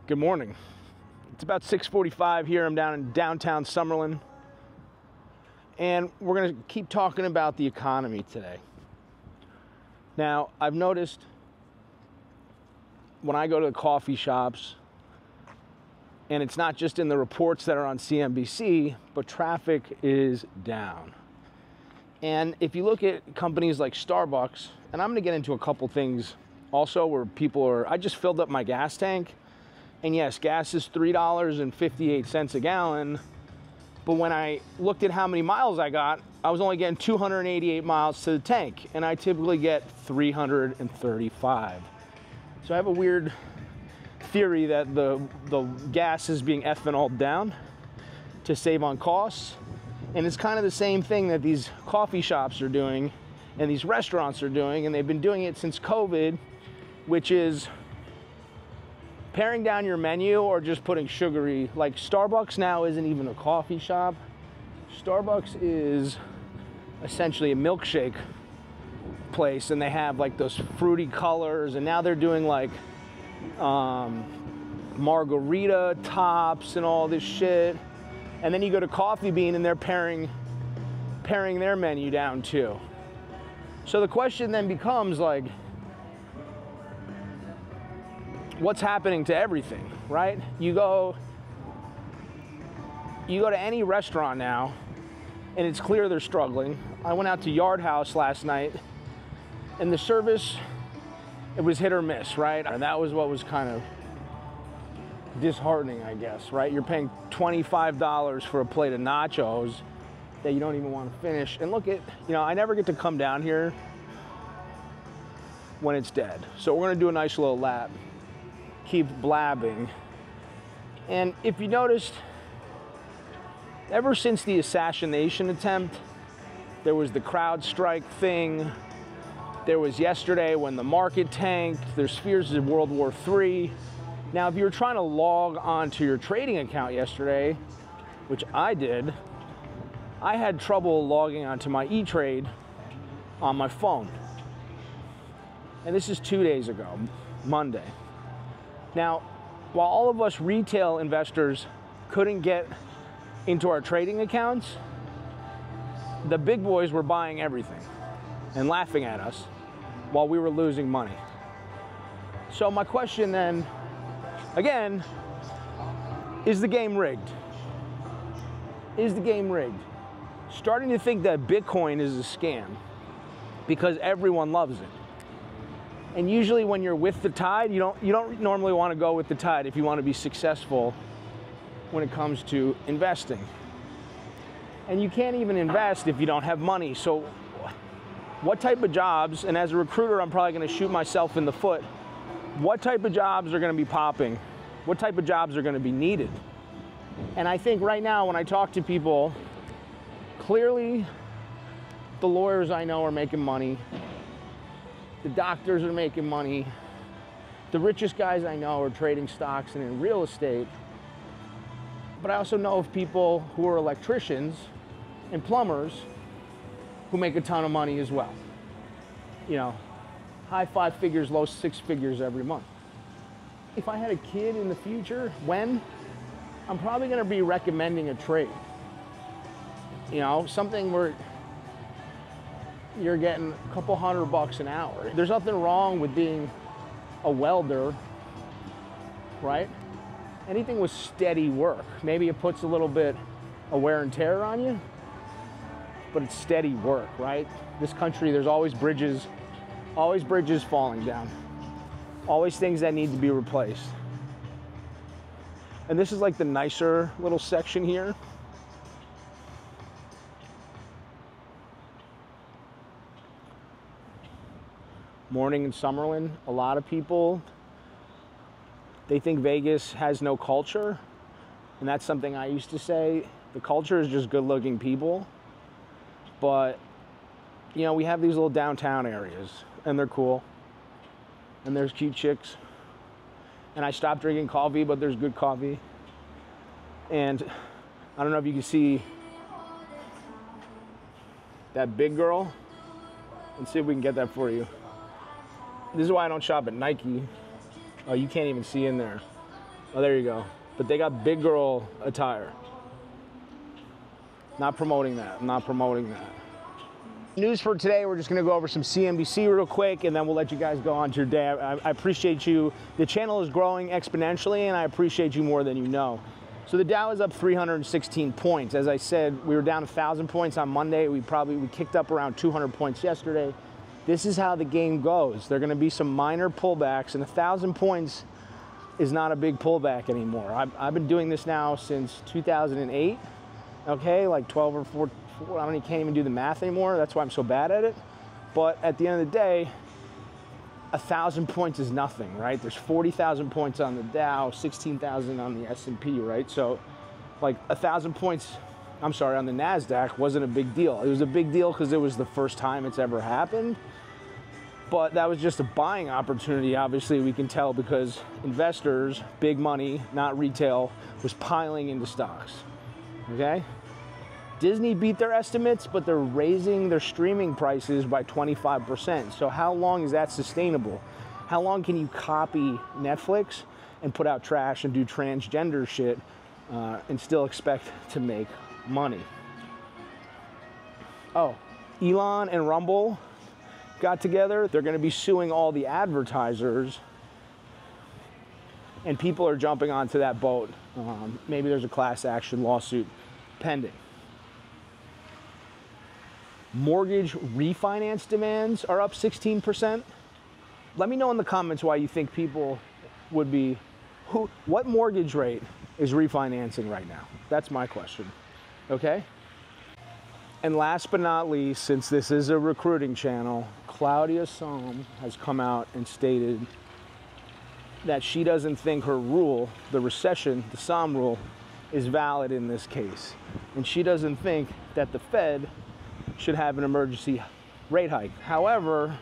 Good morning. It's about 6:45 here. I'm down in downtown Summerlin. And we're going to keep talking about the economy today. Now, I've noticed when I go to the coffee shops, and it's not just in the reports that are on CNBC, but traffic is down. And if you look at companies like Starbucks, and I'm going to get into a couple things also where people are, I just filled up my gas tank. And yes, gas is $3.58 a gallon. But when I looked at how many miles I got, I was only getting 288 miles to the tank. And I typically get 335. So I have a weird theory that the gas is being ethanoled down to save on costs. And it's kind of the same thing that these coffee shops are doing and these restaurants are doing. And they've been doing it since COVID, which is paring down your menu or just putting sugary. Like Starbucks now isn't even a coffee shop. Starbucks is essentially a milkshake place, and they have like those fruity colors, and now they're doing like margarita tops and all this shit. And then you go to Coffee Bean and they're paring their menu down too. So the question then becomes like, what's happening to everything, right? You go to any restaurant now, and it's clear they're struggling. I went out to Yard House last night, and the service, it was hit or miss, right? And that was what was kind of disheartening, I guess, right? You're paying $25 for a plate of nachos that you don't even want to finish. And look at, I never get to come down here when it's dead. So we're gonna do a nice little lap. Keep blabbing. And if you noticed, ever since the assassination attempt, there was the CrowdStrike thing. There was yesterday when the market tanked. There's fears of World War III. Now, if you were trying to log onto your trading account yesterday, which I did, I had trouble logging onto my E-Trade on my phone. And this is 2 days ago, Monday. Now, while all of us retail investors couldn't get into our trading accounts, the big boys were buying everything and laughing at us while we were losing money. So my question then, again, is the game rigged? Is the game rigged? Starting to think that Bitcoin is a scam because everyone loves it. And usually when you're with the tide, you don't normally want to go with the tide if you want to be successful when it comes to investing. And you can't even invest if you don't have money. So what type of jobs, and as a recruiter, I'm probably going to shoot myself in the foot, what type of jobs are going to be popping? What type of jobs are going to be needed? And I think right now when I talk to people, clearly the lawyers I know are making money. The doctors are making money. The richest guys I know are trading stocks and in real estate. But I also know of people who are electricians and plumbers who make a ton of money as well. High 5 figures, low 6 figures every month. If I had a kid in the future, I'm probably gonna be recommending a trade. Something where you're getting a couple $100 an hour. There's nothing wrong with being a welder, right? Anything with steady work. Maybe it puts a little bit of wear and tear on you, but it's steady work, right? This country, there's always bridges falling down. Always things that need to be replaced. And this is like the nicer little section here. Morning in Summerlin, a lot of people, they think Vegas has no culture, and that's something I used to say. The culture is just good-looking people, but we have these little downtown areas, and they're cool, and there's cute chicks, and I stopped drinking coffee, but there's good coffee, and I don't know if you can see that big girl. Let's see if we can get that for you. This is why I don't shop at Nike. Oh, you can't even see in there. Oh, there you go. But they got big girl attire. Not promoting that. I'm not promoting that. News for today, we're just gonna go over some CNBC real quick and then we'll let you guys go on to your day. I appreciate you. The channel is growing exponentially and I appreciate you more than you know. So the Dow is up 316 points. As I said, we were down 1,000 points on Monday. We kicked up around 200 points yesterday. This is how the game goes. There are gonna be some minor pullbacks and 1,000 points is not a big pullback anymore. I've been doing this now since 2008, okay? Like 12 or 14, I can't even do the math anymore. That's why I'm so bad at it. But at the end of the day, 1,000 points is nothing, right? There's 40,000 points on the Dow, 16,000 on the S&P, right? So like 1,000 points, I'm sorry, on the NASDAQ wasn't a big deal. It was a big deal because it was the first time it's ever happened. But that was just a buying opportunity, obviously, we can tell, because investors, big money, not retail, was piling into stocks, okay? Disney beat their estimates, but they're raising their streaming prices by 25%. So how long is that sustainable? How long can you copy Netflix and put out trash and do transgender shit and still expect to make money? Oh, Elon and Rumble got together. They're going to be suing all the advertisers, and people are jumping onto that boat. Maybe there's a class action lawsuit pending. Mortgage refinance demands are up 16%. Let me know in the comments why you think people would be, what mortgage rate is refinancing right now? That's my question, okay? And last but not least, since this is a recruiting channel, Claudia Sahm has come out and stated that she doesn't think her rule, the recession, the Sahm rule, is valid in this case. And she doesn't think that the Fed should have an emergency rate hike. However,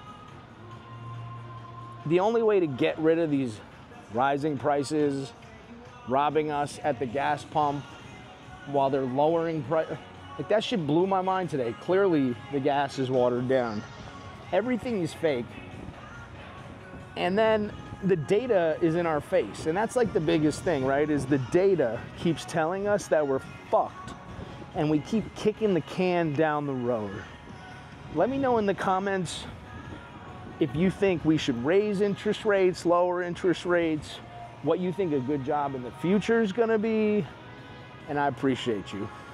the only way to get rid of these rising prices, robbing us at the gas pump while they're lowering price, like that shit blew my mind today. Clearly the gas is watered down. Everything is fake. And then the data is in our face. And that's like the biggest thing, right? Is the data keeps telling us that we're fucked. And we keep kicking the can down the road. Let me know in the comments if you think we should raise interest rates, lower interest rates, what you think a good job in the future is gonna be, and I appreciate you.